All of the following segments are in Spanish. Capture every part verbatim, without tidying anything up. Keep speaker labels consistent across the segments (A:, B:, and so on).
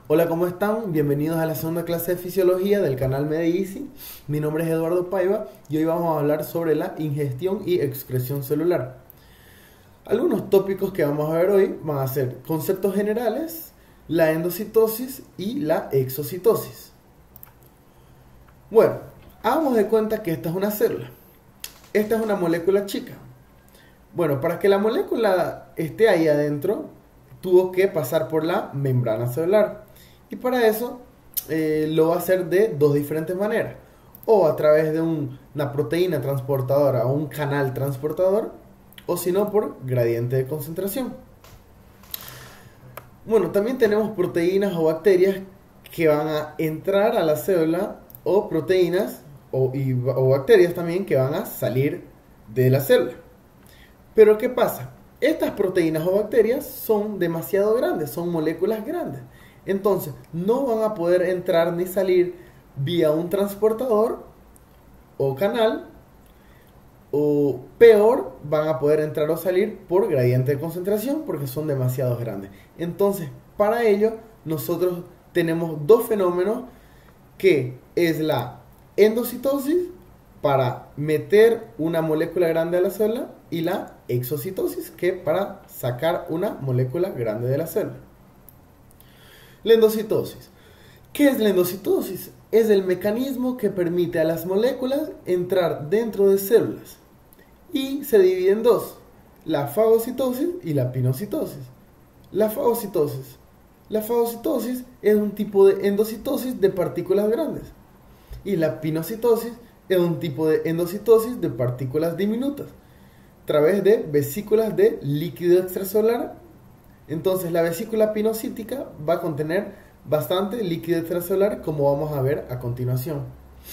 A: Hola, ¿cómo están? Bienvenidos a la segunda clase de fisiología del canal MediEasy. Mi nombre es Eduardo Paiva y hoy vamos a hablar sobre la ingestión y excreción celular. Algunos tópicos que vamos a ver hoy van a ser conceptos generales, la endocitosis y la exocitosis. Bueno, hagamos de cuenta que esta es una célula. Esta es una molécula chica. Bueno, para que la molécula esté ahí adentro, tuvo que pasar por la membrana celular. Y para eso eh, lo va a hacer de dos diferentes maneras. O a través de un, una proteína transportadora o un canal transportador, o si no por gradiente de concentración. Bueno, también tenemos proteínas o bacterias que van a entrar a la célula, o proteínas o, y, o bacterias también que van a salir de la célula. Pero ¿qué pasa? Estas proteínas o bacterias son demasiado grandes, son moléculas grandes. Entonces, no van a poder entrar ni salir vía un transportador o canal, o peor, van a poder entrar o salir por gradiente de concentración porque son demasiado grandes. Entonces, para ello, nosotros tenemos dos fenómenos, que es la endocitosis, para meter una molécula grande a la célula, y la exocitosis, que para sacar una molécula grande de la célula. La endocitosis. ¿Qué es la endocitosis? Es el mecanismo que permite a las moléculas entrar dentro de células y se divide en dos: la fagocitosis y la pinocitosis. La fagocitosis. La fagocitosis es un tipo de endocitosis de partículas grandes, y la pinocitosis es un tipo de endocitosis de partículas diminutas a través de vesículas de líquido extracelular. Entonces la vesícula pinocítica va a contener bastante líquido extracelular, como vamos a ver a continuación.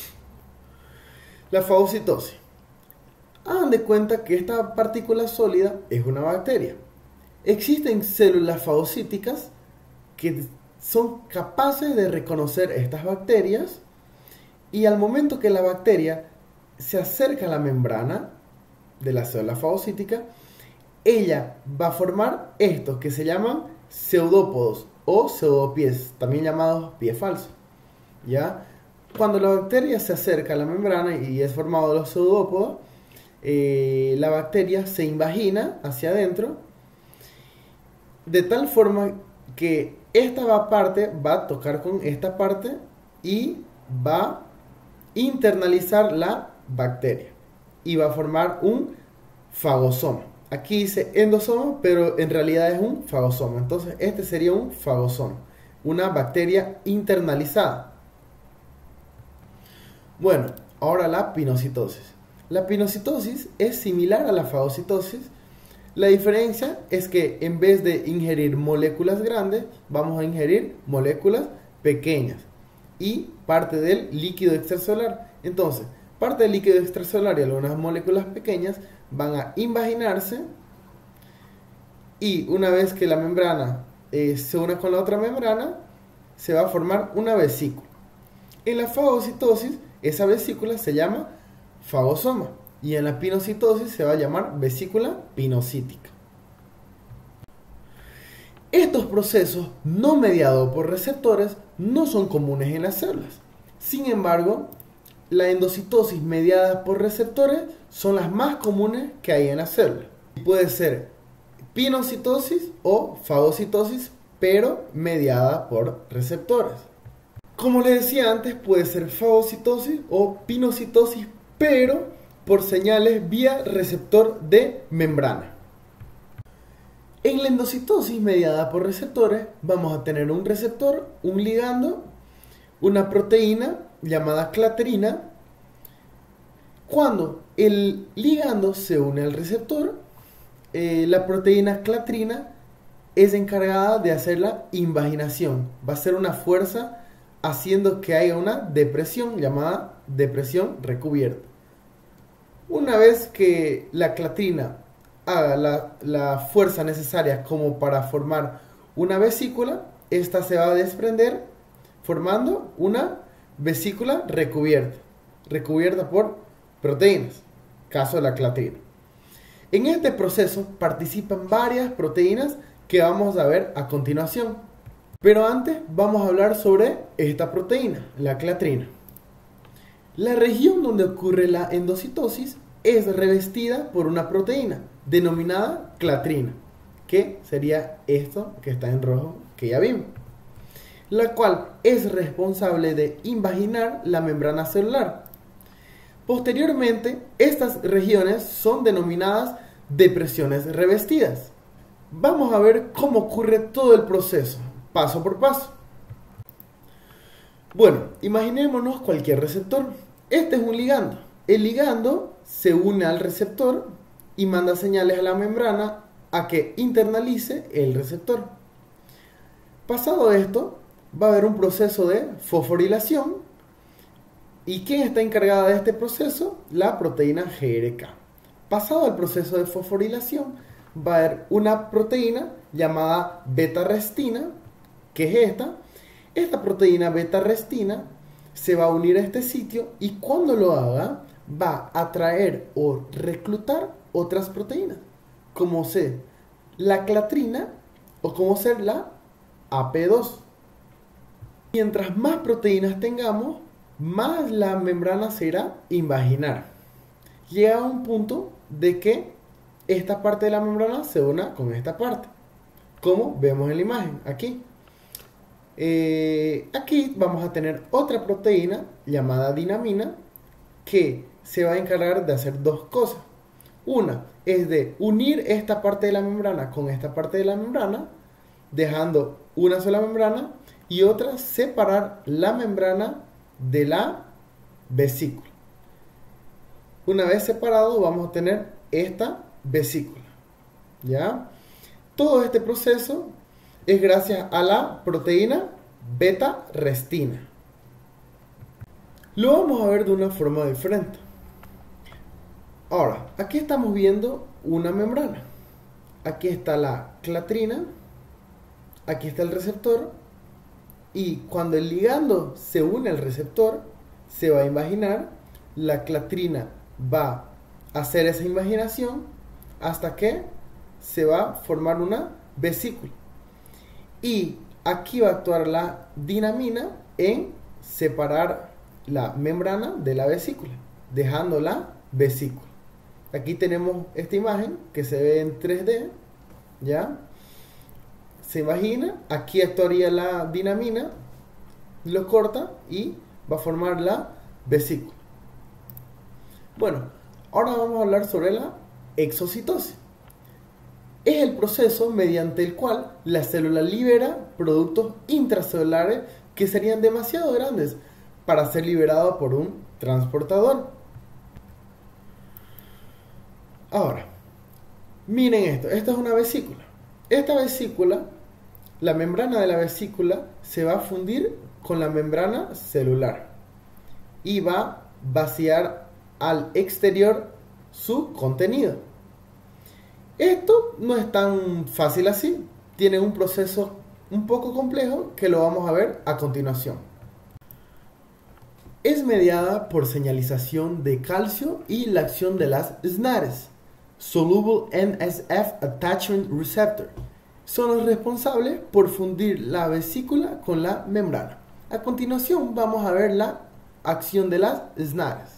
A: La fagocitosis. Hagan de cuenta que esta partícula sólida es una bacteria. Existen células fagocíticas que son capaces de reconocer estas bacterias, y al momento que la bacteria se acerca a la membrana de la célula fagocítica, ella va a formar estos que se llaman pseudópodos o pseudopies, también llamados pie falso. ¿Ya? Cuando la bacteria se acerca a la membrana y es formado de los pseudópodos, eh, la bacteria se invagina hacia adentro, de tal forma que esta parte va a tocar con esta parte y va a internalizar la bacteria y va a formar un fagosoma. Aquí dice endosoma, pero en realidad es un fagosoma. Entonces este sería un fagosoma, una bacteria internalizada. Bueno, ahora la pinocitosis. La pinocitosis es similar a la fagocitosis. La diferencia es que en vez de ingerir moléculas grandes, vamos a ingerir moléculas pequeñas y parte del líquido extracelular. Entonces, parte del líquido extracelular y algunas moléculas pequeñas van a invaginarse, y una vez que la membrana eh, se une con la otra membrana, se va a formar una vesícula. En la fagocitosis, esa vesícula se llama fagosoma, y en la pinocitosis se va a llamar vesícula pinocítica. Estos procesos no mediados por receptores no son comunes en las células. Sin embargo, la endocitosis mediada por receptores son las más comunes que hay en las células. Puede ser pinocitosis o fagocitosis, pero mediada por receptores. Como les decía antes, puede ser fagocitosis o pinocitosis, pero por señales vía receptor de membrana. En la endocitosis mediada por receptores vamos a tener un receptor, un ligando, una proteína llamada clatrina. Cuando el ligando se une al receptor, eh, la proteína clatrina es encargada de hacer la invaginación. Va a ser una fuerza haciendo que haya una depresión llamada depresión recubierta. Una vez que la clatrina haga la, la fuerza necesaria como para formar una vesícula, esta se va a desprender formando una vesícula recubierta, recubierta por proteínas, caso de la clatrina. En este proceso participan varias proteínas que vamos a ver a continuación. Pero antes vamos a hablar sobre esta proteína, la clatrina. La región donde ocurre la endocitosis es revestida por una proteína denominada clatrina, que sería esto que está en rojo que ya vimos, la cual es responsable de invaginar la membrana celular. Posteriormente, estas regiones son denominadas depresiones revestidas. Vamos a ver cómo ocurre todo el proceso, paso por paso. Bueno, imaginémonos cualquier receptor. Este es un ligando. El ligando se une al receptor y manda señales a la membrana a que internalice el receptor. Pasado esto, va a haber un proceso de fosforilación. ¿Y quién está encargada de este proceso? La proteína G R K. Pasado el proceso de fosforilación, va a haber una proteína llamada beta-restina, que es esta. Esta proteína beta-restina se va a unir a este sitio y cuando lo haga, va a atraer o reclutar otras proteínas, como ser la clatrina o como ser la A P dos. Mientras más proteínas tengamos, más la membrana se irá a invaginar. Llega a un punto de que esta parte de la membrana se una con esta parte, como vemos en la imagen aquí. Eh, aquí vamos a tener otra proteína llamada dinamina que se va a encargar de hacer dos cosas. Una es de unir esta parte de la membrana con esta parte de la membrana, dejando una sola membrana, y otra separar la membrana de la vesícula. Una vez separado vamos a tener esta vesícula. ¿Ya? Todo este proceso es gracias a la proteína beta-restina. Lo vamos a ver de una forma diferente. Ahora, aquí estamos viendo una membrana. Aquí está la clatrina, aquí está el receptor, y cuando el ligando se une al receptor, se va a invaginar, la clatrina va a hacer esa invaginación hasta que se va a formar una vesícula. Y aquí va a actuar la dinamina en separar la membrana de la vesícula, dejando la vesícula. Aquí tenemos esta imagen que se ve en tres D, ¿ya? Se imagina, aquí actuaría la dinamina, lo corta y va a formar la vesícula. Bueno, ahora vamos a hablar sobre la exocitosis. Es el proceso mediante el cual la célula libera productos intracelulares que serían demasiado grandes para ser liberados por un transportador. Ahora, miren esto, esta es una vesícula. Esta vesícula, la membrana de la vesícula se va a fundir con la membrana celular y va a vaciar al exterior su contenido. Esto no es tan fácil así, tiene un proceso un poco complejo que lo vamos a ver a continuación. Es mediada por señalización de calcio y la acción de las S N A Rs, Soluble N S F Attachment Receptor. Son los responsables por fundir la vesícula con la membrana. A continuación vamos a ver la acción de las S N A Rs.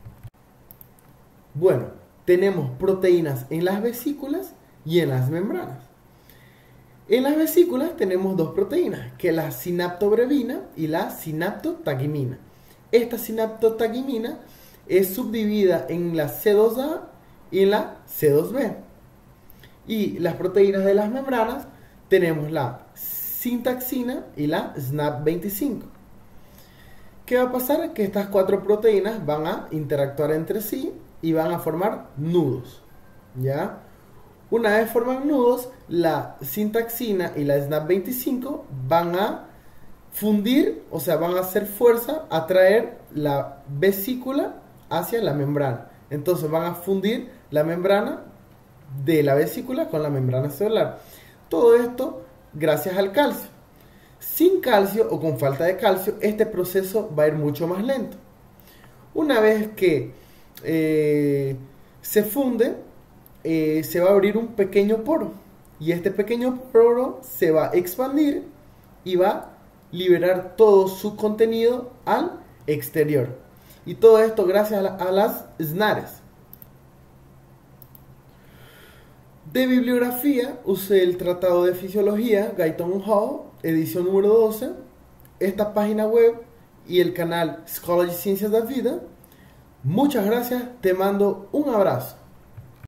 A: Bueno, tenemos proteínas en las vesículas y en las membranas. En las vesículas tenemos dos proteínas, que es la sinaptobrevina y la sinaptotagimina. Esta sinaptotagimina es subdividida en la C dos A y en la C dos B. Y las proteínas de las membranas tenemos la sintaxina y la S N A P veinticinco. ¿Qué va a pasar? Que estas cuatro proteínas van a interactuar entre sí y van a formar nudos, ¿ya? Una vez forman nudos, la sintaxina y la S N A P veinticinco van a fundir, o sea, van a hacer fuerza a traer la vesícula hacia la membrana. Entonces van a fundir la membrana de la vesícula con la membrana celular. Todo esto gracias al calcio. Sin calcio o con falta de calcio, este proceso va a ir mucho más lento. Una vez que eh, se funde, eh, se va a abrir un pequeño poro. Y este pequeño poro se va a expandir y va a liberar todo su contenido al exterior. Y todo esto gracias a, la, a las SNARES. De bibliografía usé el Tratado de Fisiología, Guyton Hall, edición número doce, esta página web y el canal Scholarly Ciencias da Vida. Muchas gracias, te mando un abrazo.